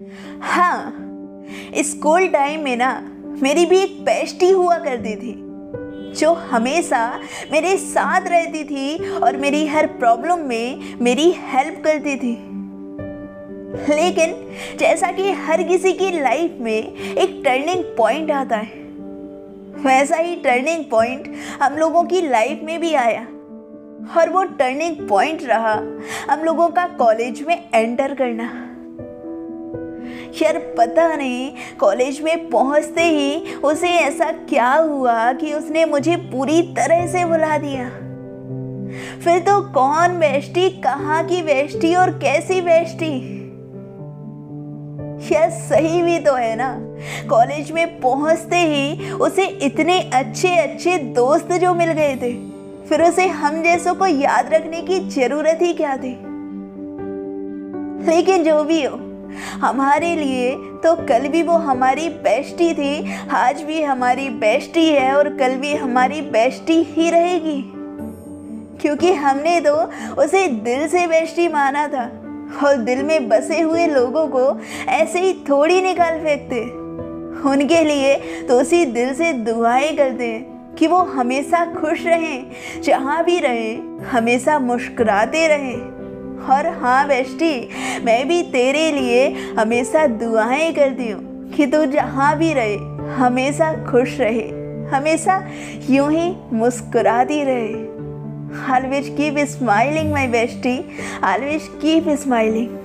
हाँ, school time में ना मेरी भी एक बेस्टी हुआ करती थी जो हमेशा मेरे साथ रहती थी और मेरी हर प्रॉब्लम में मेरी हेल्प करती थी। लेकिन जैसा कि हर किसी की लाइफ में एक टर्निंग पॉइंट आता है, वैसा ही टर्निंग पॉइंट हम लोगों की लाइफ में भी आया और वो टर्निंग पॉइंट रहा हम लोगों का कॉलेज में एंटर करना। यार पता नहीं कॉलेज में पहुंचते ही उसे ऐसा क्या हुआ कि उसने मुझे पूरी तरह से भुला दिया। फिर तो कौन बेस्टी, कहाँ की बेस्टी और कैसी बेस्टी। यार सही भी तो है ना, कॉलेज में पहुंचते ही उसे इतने अच्छे अच्छे दोस्त जो मिल गए थे, फिर उसे हम जैसों को याद रखने की जरूरत ही क्या थी। लेकिन जो भी हो, हमारे लिए तो कल भी वो हमारी बेस्टी थी, आज भी हमारी बेस्टी है और कल भी हमारी बेस्टी ही रहेगी, क्योंकि हमने तो उसे दिल से बेस्टी माना था। और दिल में बसे हुए लोगों को ऐसे ही थोड़ी निकाल फेंकते, उनके लिए तो उसी दिल से दुआएं करते हैं कि वो हमेशा खुश रहें, जहाँ भी रहें हमेशा मुस्कुराते रहें। और हाँ बेस्टी, मैं भी तेरे लिए हमेशा दुआएं करती हूँ कि तू जहाँ भी रहे हमेशा खुश रहे, हमेशा यूं ही मुस्कुराती रहे। Always keep smiling my bestie, always keep smiling.